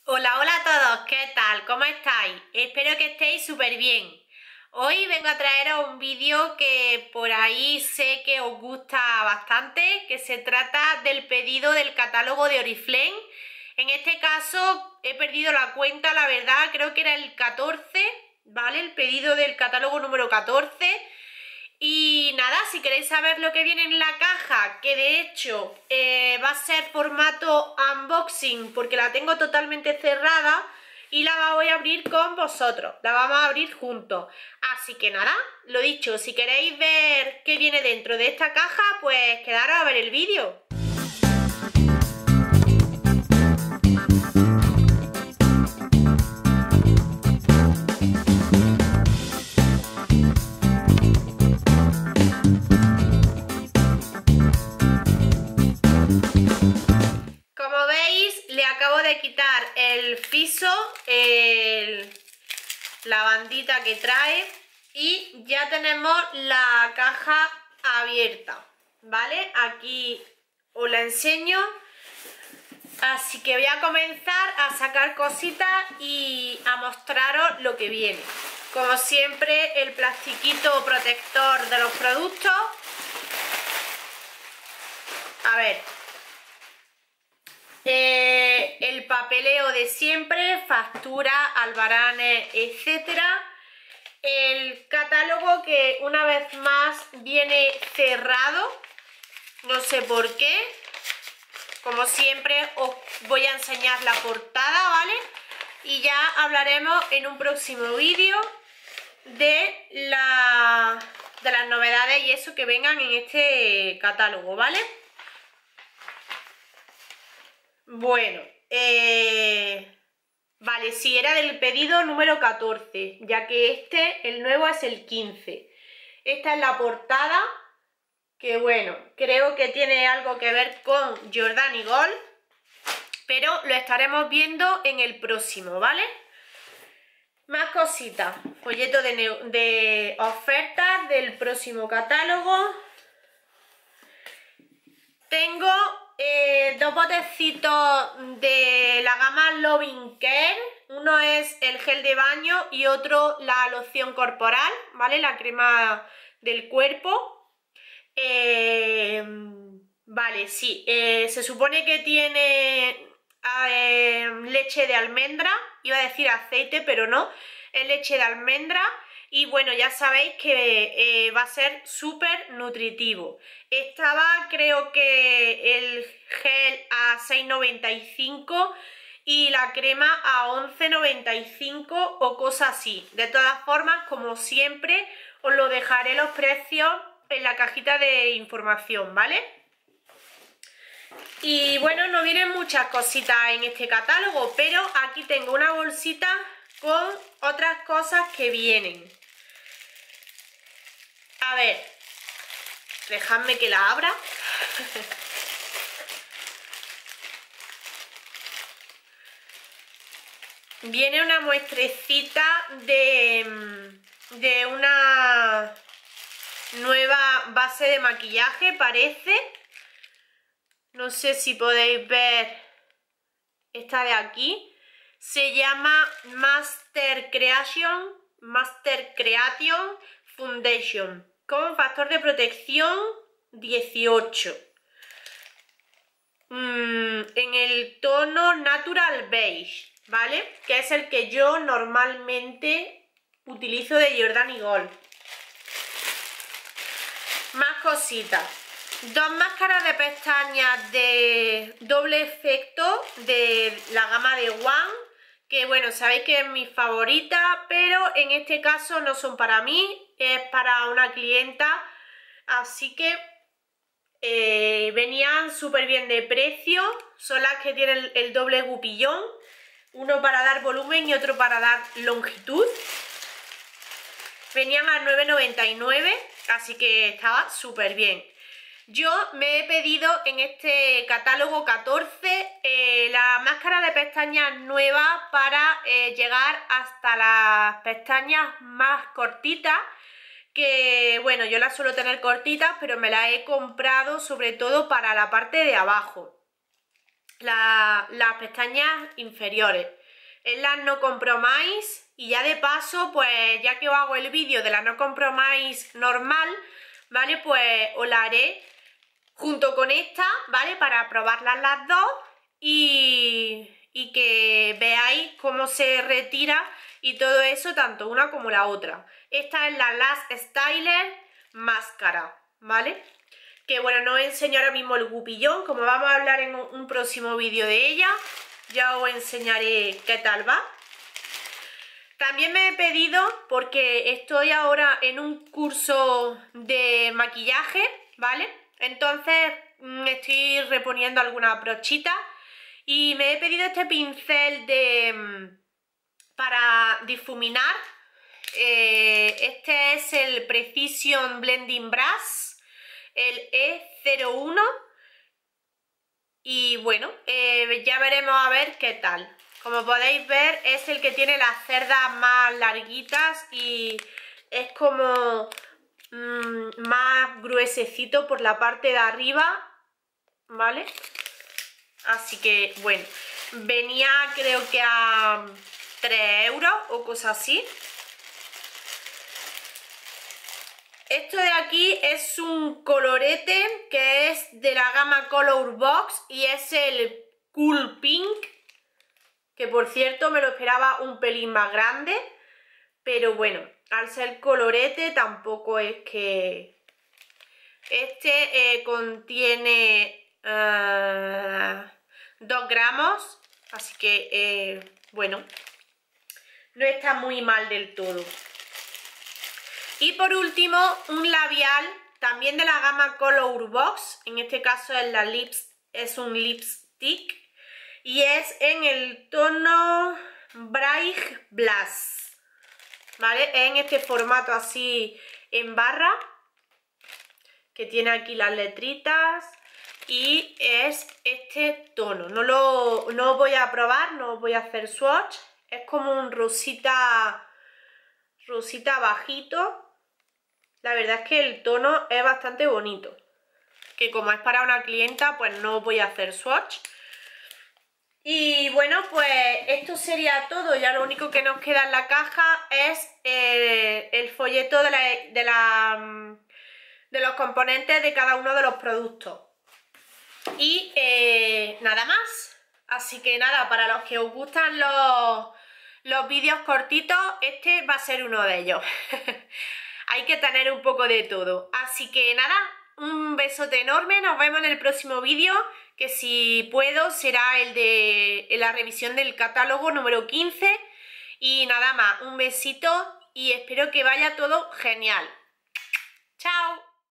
Hola, hola a todos, ¿qué tal? ¿Cómo estáis? Espero que estéis súper bien. Hoy vengo a traeros un vídeo que por ahí sé que os gusta bastante, que se trata del pedido del catálogo de Oriflame. En este caso he perdido la cuenta, la verdad, creo que era el 14, ¿vale? El pedido del catálogo número 14. Y nada, si queréis saber lo que viene en la caja, que de hecho va a ser formato unboxing porque la tengo totalmente cerrada y la voy a abrir con vosotros, la vamos a abrir juntos. Así que nada, lo dicho, si queréis ver qué viene dentro de esta caja, pues quedaros a ver el vídeo. Como veis, le acabo de quitar el fiso, la bandita que trae, y ya tenemos la caja abierta, ¿vale? Aquí os la enseño. Así que voy a comenzar a sacar cositas y a mostraros lo que viene. Como siempre, el plastiquito protector de los productos. A ver. El papeleo de siempre, factura, albaranes, etcétera. El catálogo que una vez más viene cerrado, no sé por qué. Como siempre os voy a enseñar la portada, ¿vale? Y ya hablaremos en un próximo vídeo de las novedades y eso que vengan en este catálogo, ¿vale? Bueno, vale, sí, era del pedido número 14, ya que el nuevo es el 15. Esta es la portada, que bueno, creo que tiene algo que ver con Jordani Gold, pero lo estaremos viendo en el próximo, ¿vale? Más cositas, folleto de ofertas del próximo catálogo. Tengo dos botecitos de la gama Loving Care. Uno es el gel de baño y otro la loción corporal, ¿vale? La crema del cuerpo. Vale, sí, se supone que tiene leche de almendra, iba a decir aceite, pero no, es leche de almendra. Y bueno, ya sabéis que va a ser súper nutritivo. Estaba, creo que el gel a 6,95 y la crema a 11,95 o cosas así. De todas formas, como siempre, os lo dejaré los precios en la cajita de información, ¿vale? Y bueno, no vienen muchas cositas en este catálogo, pero aquí tengo una bolsita con otras cosas que vienen. A ver, dejadme que la abra. Viene una muestrecita de una nueva base de maquillaje, parece. No sé si podéis ver esta de aquí. Se llama Master Creation Foundation con factor de protección 18. En el tono Natural Beige, ¿vale? Que es el que yo normalmente utilizo de Jordani Gold. Más cositas. Dos máscaras de pestañas de doble efecto de la gama de One, que bueno, sabéis que es mi favorita, pero en este caso no son para mí, es para una clienta, así que venían súper bien de precio. Son las que tienen el doble gupillón, uno para dar volumen y otro para dar longitud. Venían a 9,99, así que estaba súper bien. Yo me he pedido en este catálogo 14 la máscara de pestañas nueva para llegar hasta las pestañas más cortitas, que bueno, yo las suelo tener cortitas, pero me las he comprado sobre todo para la parte de abajo, las pestañas inferiores. es la No Compromise, y ya de paso, pues ya que os hago el vídeo de la No Compromise normal, ¿vale? Pues os la haré junto con esta, ¿vale? Para probarlas las dos y que veáis cómo se retira y todo eso, tanto una como la otra. Esta es la Lash Styler Máscara, ¿vale? Que bueno, no os enseño ahora mismo el gupillón, como vamos a hablar en un próximo vídeo de ella, ya os enseñaré qué tal va. También me he pedido, porque estoy ahora en un curso de maquillaje, ¿vale? Entonces estoy reponiendo algunas brochitas y me he pedido este pincel para difuminar. Este es el Precision Blending Brush, el E01, y bueno, ya veremos a ver qué tal. Como podéis ver, es el que tiene las cerdas más larguitas y es como más gruesecito por la parte de arriba, ¿vale? Así que bueno, venía creo que a 3 euros o cosas así. Esto de aquí es un colorete que es de la gama Color Box y es el Cool Pink, que por cierto me lo esperaba un pelín más grande, pero bueno, al ser colorete tampoco es que... Este contiene 2 gramos, así que bueno, no está muy mal del todo. Y por último, un labial también de la gama Color Box, en este caso es un lipstick y es en el tono Bright Blush, ¿vale? En este formato así en barra, que tiene aquí las letritas, y es este tono. No os voy a probar, no os voy a hacer swatch, es como un rosita bajito. La verdad es que el tono es bastante bonito, que como es para una clienta, pues no voy a hacer swatch. Y bueno, pues esto sería todo. Ya lo único que nos queda en la caja es el folleto de los componentes de cada uno de los productos. Y nada más. Así que nada, para los que os gustan los vídeos cortitos, este va a ser uno de ellos. Hay que tener un poco de todo. Así que nada, un besote enorme. Nos vemos en el próximo vídeo, que si puedo será el de la revisión del catálogo número 15. Y nada más, un besito y espero que vaya todo genial. ¡Chao!